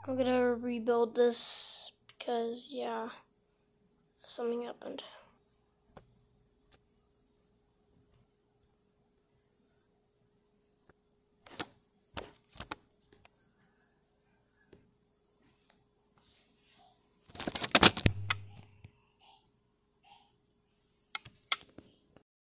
I'm gonna rebuild this because, yeah, something happened.